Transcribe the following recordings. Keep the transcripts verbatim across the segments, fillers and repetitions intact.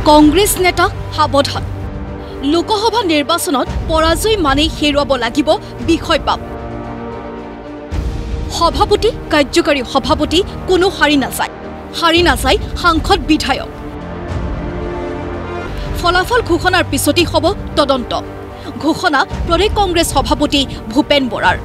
কংগ্ৰেছ নেতা সাৱধান লোকসভা নিৰ্বাচনত পৰাজয় মানেই হেৰুৱাব লাগিব বিষয়বাব সভাপতি কাৰ্যকাৰী সভাপতি কোনো হাৰি নাযায় হাৰি নাযায় সাংসদ বিধায়ক ফলাফল ঘোষণাৰ পিছতেই হ'ব তদন্ত ঘোষণা প্ৰদেশ কংগ্ৰেছ সভাপতি ভূপেন বৰাৰ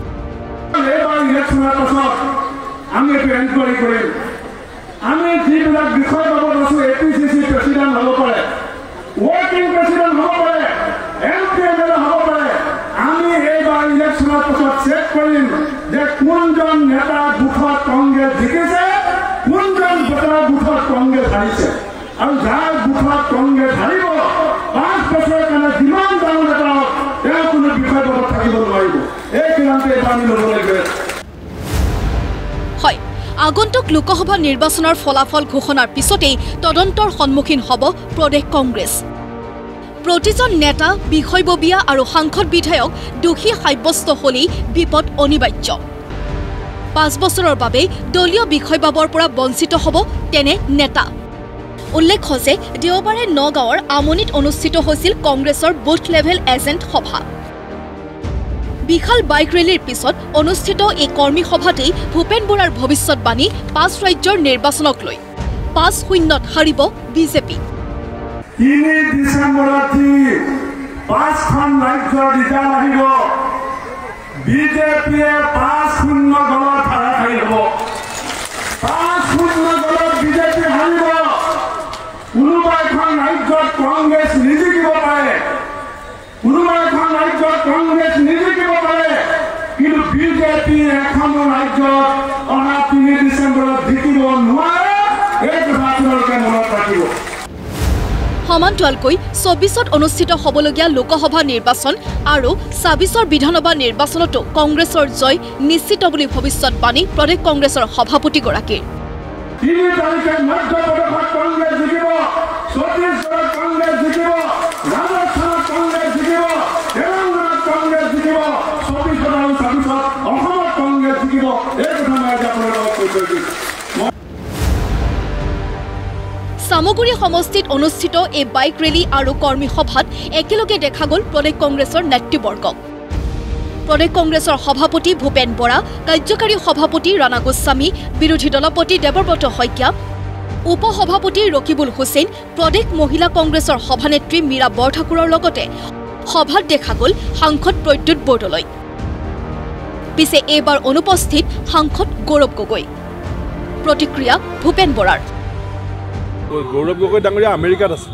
আমি এনকোয়ারি করিম আমি যিবিলাক বিষয় বাবদ আছো এপিসিসি প্রেসিডেন্ট হব পারে ওয়ার্কিং প্রেসিডেন্ট হব পারে এমপি এমএলএ হব পারে আমি এইবার ইলেকশনের পাছত চেক করিম যে কোনজন নেতা বুথত কংগ্রেস জিকিছে কোনজন ভোটার বুথত কংগ্রেস হারিছে আর যার বুথত কংগ্রেস হারিব পাঁচ বছরের কারণে যিমান ডাঙৰ নেতা তেওঁ কোনো বিষয় বাবদ থাকিব নোৱাৰিব এই সিদ্ধান্ত এবাৰ আমি ল'ব লাগিব হয় আগন্তুক লোকসভা নিৰ্বাচনৰ ফলাফল ঘোষণাৰ পিছতেই তদন্তৰ সন্মুখীন হ'ব প্ৰদেশ কংগ্ৰেছ প্ৰতিজন নেতা বিষয়ববীয়া আৰু সাংসদ বিধায়ক দোষী সাব্যস্ত হ'লেই বিপদ অনিবাৰ্য পাঁচ বছৰৰ বাবে দলীয় বিষয়বাবৰ পৰা বঞ্চিত হ'ব তেনে নেতা উল্লেখ্য যে দেওবাৰে নগাঁৱৰ আমনিত অনুষ্ঠিত হৈছিল কংগ্ৰেছৰ বুথ লেভেল এজেণ্ট সভা বিশাল বাইক ৰেলীৰ পিছত অনুষ্ঠিত এই কৰ্মী সভাতেই ভূপেন বৰাৰ ভৱিষ্যৎবাণী পাঁচ ৰাজ্যৰ নিৰ্বাচনক লৈ পাঁচ শূন্যত হাৰিব বিজেপি তিনি ডিচেম্বৰত পাঁচখন ৰাজ্যৰ ৰিজাল্ট আহিব বিজেপিয়ে পাঁচ শূন্য গলত হাৰিব পাঁচ শূন্য গলত বিজেপি হাৰিব কোনোবা এখন ৰাজ্যত কংগ্ৰেছ নিজিকিব পাৰে কোনোবা এখন ৰাজ্যত কংগ্ৰেছ নিজিকিব পাৰে কিন্তু বিজেপি এখন ৰাজ্যত অহা তিনি ডিচেম্বৰত জিকিব নোৱাৰে এই কথা আপোনালোকে মনত ৰাখিব সমান্তৰালকৈ চৌবিশত অনুষ্ঠিত হ'বলগীয়া লোকসভা নিৰ্বাচন আৰু ছাব্বিশৰ বিধানসভা নিৰ্বাচনতো কংগ্ৰেছৰ জয় নিশ্চিত বুলি ভৱিষ্যৎবাণী প্ৰদেশ কংগ্ৰেছৰ সভাপতিগৰাকীৰ তিনি তাৰিখে মধ্যপ্ৰদেশত কংগ্ৰেছ জিকিব ছত্তীশগড়ত কংগ্ৰেছ জিকিব ৰাজস্থানত কংগ্ৰেছ জিকিব তেলেংগানাত কংগ্ৰেছ জিকিব চৌবিশত আৰু ছাব্বিশত অসমত কংগ্ৰেছ জিকিব এই কথা মই আজি আপোনালোকক কৈ দিছোঁ সামগুৰি সমষ্টিত অনুষ্ঠিত এই বাইক ৰেলী আৰু কৰ্মী সভাত একেলগে দেখা গ'ল প্ৰদেশ কংগ্ৰেছৰ নেতৃবৰ্গক প্ৰদেশ কংগ্ৰেছৰ সভাপতি ভূপেন বৰা কাৰ্যকাৰী সভাপতি ৰাণা গোস্বামী বিৰোধী দলপতি দেৱব্ৰত শইকীয়া উপ সভাপতি ৰকিবুল হুছেইন প্ৰদেশ মহিলা কংগ্ৰেছৰ সভানেত্ৰী মীৰা বৰঠাকুৰৰ লগতে সভাত দেখা গ'ল সাংসদ প্ৰদ্যুৎ বৰদলৈ পিছে এইবাৰ অনুপস্থিত সাংসদ গৌৰৱ গগৈ প্ৰতিক্ৰিয়া ভূপেন বৰাৰ গৌৰৱ গগৈ ডাঙৰীয়া আমেৰিকাত আছে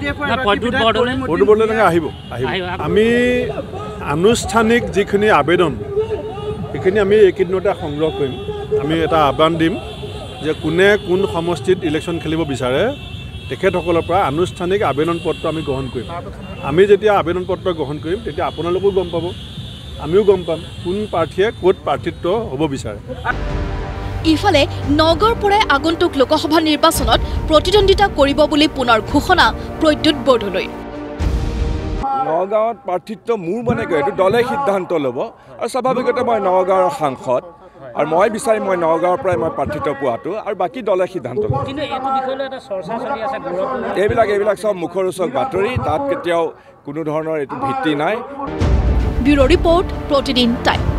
আহিব আমি আনুষ্ঠানিক যিখিনি আবেদন সেইখিনি আমি এইকেইদিনতে সংগ্ৰহ কৰিম আমি এটা আহ্বান দিম যে কোনে কোন সমষ্টিত ইলেকশ্যন খেলিব বিচাৰে তেখেতসকলৰ পৰা আনুষ্ঠানিক আবেদন পত্ৰ আমি গ্ৰহণ কৰিম আমি যেতিয়া আবেদন পত্ৰ গ্ৰহণ কৰিম তেতিয়া আপোনালোকেও গম পাব আমিও গম পাম কোন প্ৰাৰ্থীয়ে ক'ত প্ৰাৰ্থিত্ব হ'ব বিচাৰে ইফালে নগৰ পৰাই আগন্তুক লোকসভা নিৰ্বাচনত প্ৰতিদ্বন্দ্বিতা কৰিব বুলি পুনৰ ঘোষণা প্ৰদ্যুৎ বৰদলৈ নগাঁৱত প্ৰাৰ্থিত্ব মোৰ মানে এইটো দলে সিদ্ধান্ত ল'ব আৰু স্বাভাৱিকতে মই নগাঁৱৰ সাংসদ আৰু মই বিচাৰিম মই নগাঁৱৰ পৰাই মই প্ৰাৰ্থিত্ব পোৱাটো আৰু বাকী দলে সিদ্ধান্ত ল'ব এইবিলাক এইবিলাক চব মুখৰোচক বাতৰি তাত কেতিয়াও কোনো ধৰণৰ এইটো ভিত্তি নাই ব্যুৰ' ৰিপৰ্ট প্ৰতিদিন টাইম।